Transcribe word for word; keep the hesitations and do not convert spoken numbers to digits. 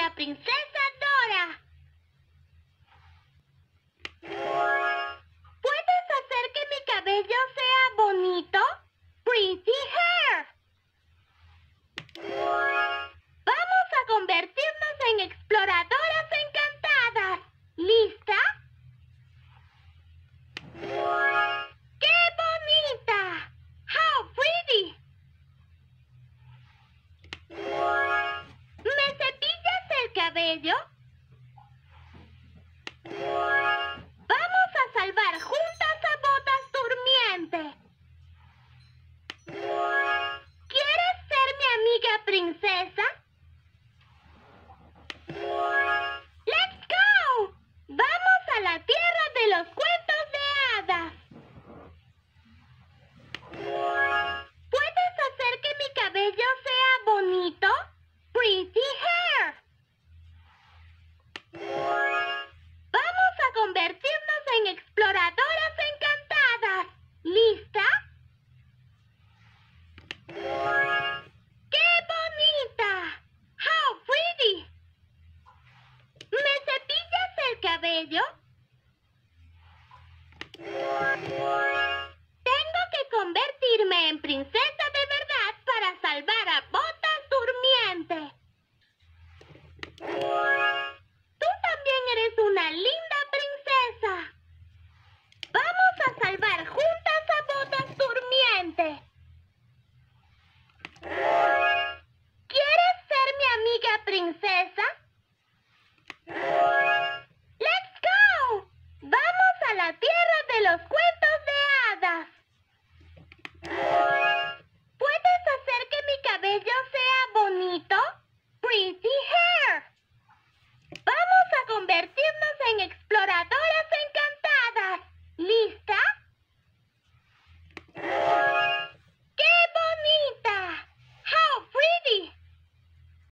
la princesa Dora. ¿Puedes hacer que mi cabello sea bonito? Pretty hair. Vamos a convertirnos en exploradoras encantadas. ¿Lista? ¡Qué bonita! How pretty. ¿Me cepillas el cabello? Vamos a salvar juntas a Botas Durmiente. ¿Quieres ser mi amiga princesa? ¡Let's go! ¡Vamos a la tierra de los cuentos de hadas! ¿Puedes hacer que mi cabello sea bonito? Pretty hair. Vamos a convertirnos en exploradoras encantadas. ¿Lista? ¡Qué bonita! How pretty. ¿Me cepillas el cabello? Tengo que convertirme en princesa de verdad para salvar a Botas Durmiente. Tú también eres una linda princesa. Vamos a salvar juntas a Botas Durmiente. ¿Quieres ser mi amiga princesa? ¡Let's go! ¡Vamos a la tierra de los cuentos de hadas! ¿Puedes hacer que mi cabello sea bonito? Pretty hair. Vamos a convertirnos en exploradores